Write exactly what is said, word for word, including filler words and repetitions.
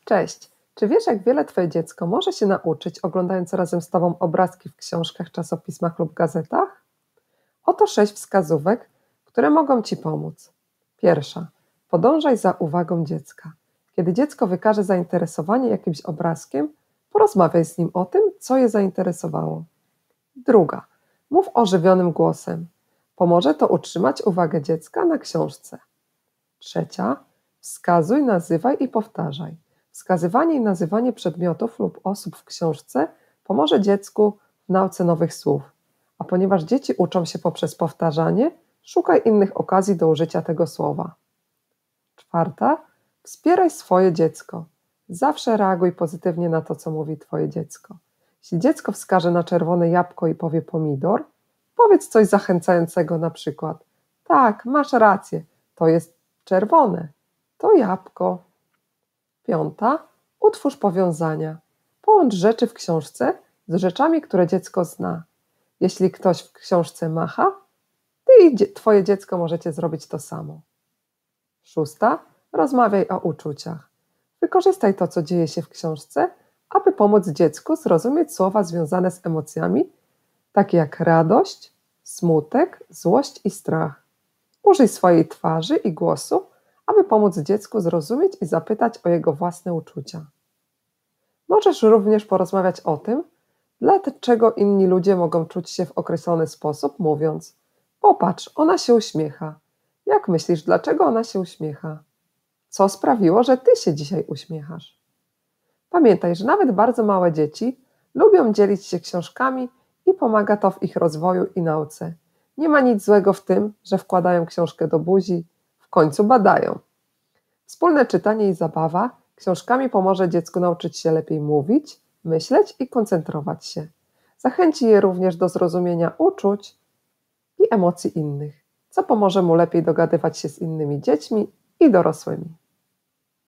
Cześć! Czy wiesz, jak wiele Twoje dziecko może się nauczyć, oglądając razem z Tobą obrazki w książkach, czasopismach lub gazetach? Oto sześć wskazówek, które mogą Ci pomóc. Pierwsza. Podążaj za uwagą dziecka. Kiedy dziecko wykaże zainteresowanie jakimś obrazkiem, porozmawiaj z nim o tym, co je zainteresowało. Druga. Mów ożywionym głosem. Pomoże to utrzymać uwagę dziecka na książce. Trzecia. Wskazuj, nazywaj i powtarzaj. Wskazywanie i nazywanie przedmiotów lub osób w książce pomoże dziecku w nauce nowych słów. A ponieważ dzieci uczą się poprzez powtarzanie, szukaj innych okazji do użycia tego słowa. Czwarta. Wspieraj swoje dziecko. Zawsze reaguj pozytywnie na to, co mówi Twoje dziecko. Jeśli dziecko wskaże na czerwone jabłko i powie pomidor, powiedz coś zachęcającego, na przykład: tak, masz rację, to jest czerwone, to jabłko. Piąta. Utwórz powiązania. Połącz rzeczy w książce z rzeczami, które dziecko zna. Jeśli ktoś w książce macha, Ty i Twoje dziecko możecie zrobić to samo. Szósta. Rozmawiaj o uczuciach. Wykorzystaj to, co dzieje się w książce, aby pomóc dziecku zrozumieć słowa związane z emocjami, takie jak radość, smutek, złość i strach. Użyj swojej twarzy i głosu, aby pomóc dziecku zrozumieć i zapytać o jego własne uczucia. Możesz również porozmawiać o tym, dlaczego inni ludzie mogą czuć się w określony sposób, mówiąc: popatrz, ona się uśmiecha. Jak myślisz, dlaczego ona się uśmiecha? Co sprawiło, że ty się dzisiaj uśmiechasz? Pamiętaj, że nawet bardzo małe dzieci lubią dzielić się książkami i pomaga to w ich rozwoju i nauce. Nie ma nic złego w tym, że wkładają książkę do buzi, w końcu badają. Wspólne czytanie i zabawa książkami pomoże dziecku nauczyć się lepiej mówić, myśleć i koncentrować się. Zachęci je również do zrozumienia uczuć i emocji innych, co pomoże mu lepiej dogadywać się z innymi dziećmi i dorosłymi.